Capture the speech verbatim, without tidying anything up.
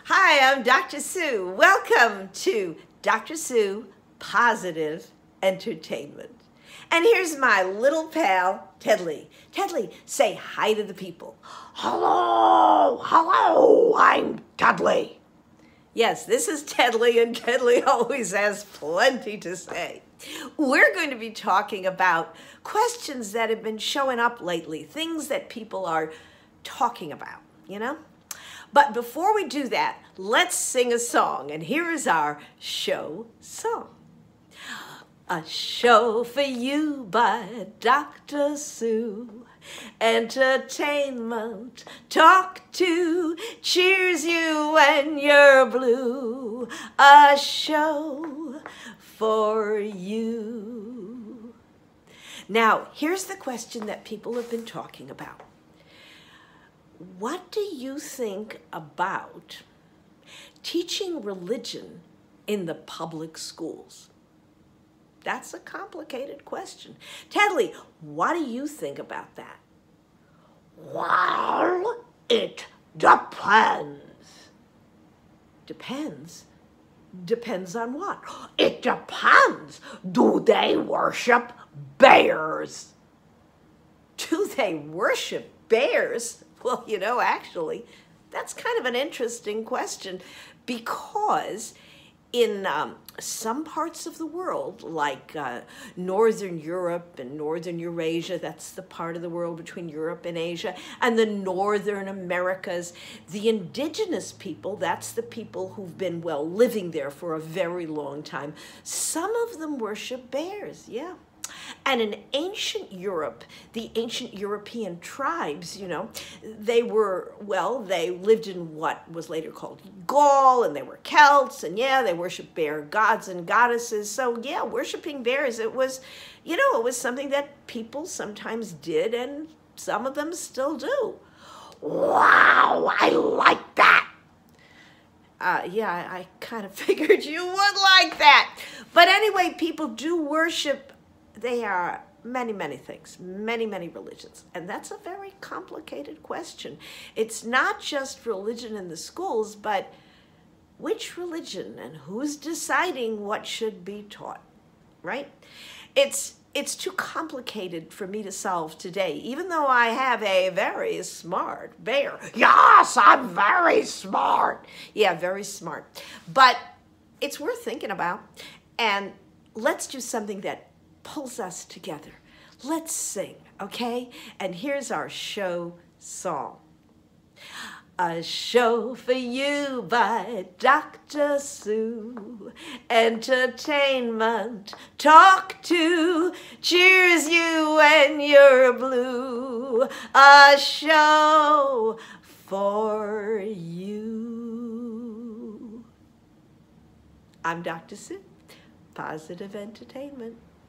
Hi, I'm Doctor Sue. Welcome to Doctor Sue Positive Entertainment. And here's my little pal, Tedley. Tedley, say hi to the people. Hello, hello, I'm Dudley. Yes, this is Tedley, and Tedley always has plenty to say. We're going to be talking about questions that have been showing up lately, things that people are talking about, you know? But before we do that, let's sing a song, and here is our show song. A show for you by Doctor Sue. Entertainment, talk to, cheers you when you're blue. A show for you. Now, here's the question that people have been talking about. What do you think about teaching religion in the public schools? That's a complicated question. Tedley, what do you think about that? Well, it depends. Depends? Depends on what? It depends. Do they worship bears? Do they worship bears? Well, you know, actually, that's kind of an interesting question because in um, some parts of the world, like uh, Northern Europe and Northern Eurasia, that's the part of the world between Europe and Asia, and the Northern Americas, the indigenous people, that's the people who've been, well, living there for a very long time. Some of them worship bears, yeah. And in ancient Europe, the ancient European tribes, you know, they were, well, they lived in what was later called Gaul, and they were Celts, and yeah, they worshiped bear gods and goddesses. So yeah, worshiping bears, it was, you know, it was something that people sometimes did, and some of them still do. Wow, I like that. Uh, yeah, I, I kind of figured you would like that. But anyway, people do worship. They are many, many things, many, many religions. And that's a very complicated question. It's not just religion in the schools, but which religion and who's deciding what should be taught, right? It's, it's too complicated for me to solve today, even though I have a very smart bear. Yes, I'm very smart. Yeah, very smart. But it's worth thinking about. And let's do something that pulls us together. Let's sing, okay? And here's our show song. A show for you by Doctor Sue. Entertainment, talk to, cheers you when you're blue. A show for you. I'm Doctor Sue, Positive Entertainment.